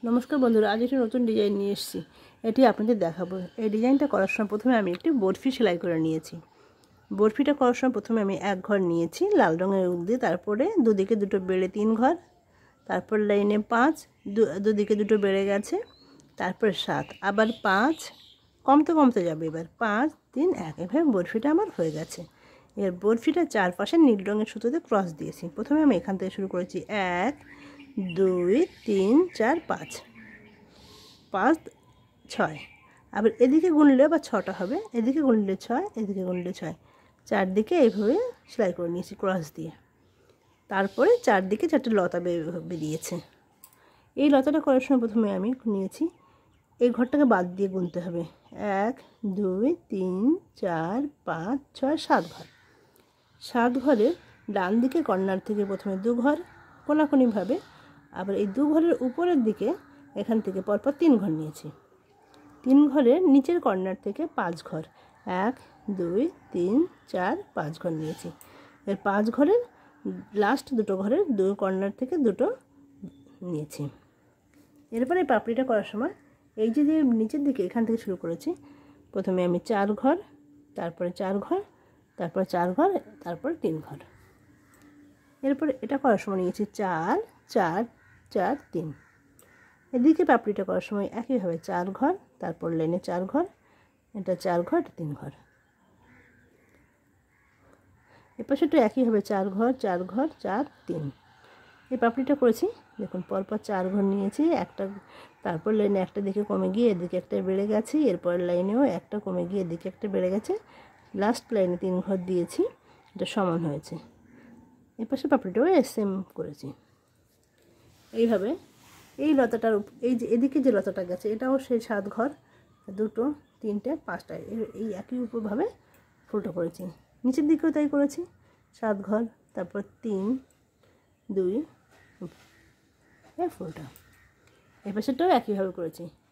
নমস্কার বন্ধুরা, আজ একটি নতুন ডিজাইন নিয়ে এসেছি। এটি আপনাদের দেখাবো। এই ডিজাইনটা করার সময় প্রথমে আমি একটি বরফি সেলাই করে নিয়েছি। বরফিটা করার সময় প্রথমে আমি এক ঘর নিয়েছি লাল রঙের উল দিয়ে, তারপরে দুদিকে দুটো বেড়ে 3 ঘর, তারপর লাইনে 5, দুদিকে দুটো বেড়ে গেছে, তারপর 7, আবার 5, কমতে কমতে যাবে। এবার 5, 3, 1, এভাবে বরফিটা আমার হয়ে গেছে। এর বরফিটা চারপাশে নীল রঙের সুতোতে ক্রস দিয়েছি। প্রথমে আমি এখান থেকে শুরু করেছি 1, 2, 3, 4, 5, 5, 6, আবার এদিকে গুনলে আবার 6টা হবে, এদিকে গুনলে 6, এদিকে গুনলে 6, চারদিকে এইভাবে সেলাই করে নিয়েছি ক্রস দিয়ে। তারপরে চারদিকে 4টে লতা বেরিয়েছে। এই লতাটা করার সময় প্রথমে আমি নিয়েছি, এই ঘরটাকে বাদ দিয়ে গুনতে হবে। 1, 2, 3, 4, 5, 6, 7 ঘর। 7 ঘরের ডান দিকে কর্নার থেকে প্রথমে 2 ঘর কোনাকুনিভাবে, আবার এই 2 ঘরের উপরের দিকে এখান থেকে পরপর 3 ঘর নিয়েছি। 3 ঘরের নিচের কর্নার থেকে 5 ঘর, 1, 2, 3, 4, 5 ঘর নিয়েছি। এর 5 ঘরের লাস্ট দুটো ঘরের 2 কর্নার থেকে 2টো নিয়েছি। এরপরে পাপড়িটা করার সময় এই যে নিচের দিকে এখান থেকে শুরু করেছি, প্রথমে আমি 4 ঘর, তারপরে 4 ঘর, তারপর 4 ঘর, তারপর 3 ঘর। এরপরে এটা করার সময় নিয়েছি 4, 4, 4, 3। এদিকে পাপড়িটা করার সময় একইভাবে 4 ঘর, তারপর লাইনে 4 ঘর, এটা 4 ঘর, এটা 3 ঘর। এপাশেটা একইভাবে 4 ঘর, 4 ঘর, 4, 3। এই পাপড়িটা করেছি দেখুন, পরপর 4 ঘর নিয়েছি, একটা, তারপর লাইনে একটা দিকে কমে গিয়ে এদিকে একটা বেড়ে গেছে, এরপর লাইনেও একটা কমে গিয়ে এদিকে একটা বেড়ে গেছে, লাস্ট লাইনে 3 ঘর দিয়েছি, এটা সমান হয়েছে। এপাশে পাপড়িটাও সেম করেছি। এইভাবে এই লতাটার এই যে এদিকে যে লতাটা গেছে এটাও সেই 7 ঘর, 2, 3, 5টা এই একই উপরভাবে ফুলটা করেছি। নিচের দিকেও তাই করেছি, 7 ঘর, তারপর 3, 2 ফুলটা। এই পাশেরটাও একইভাবে করেছি।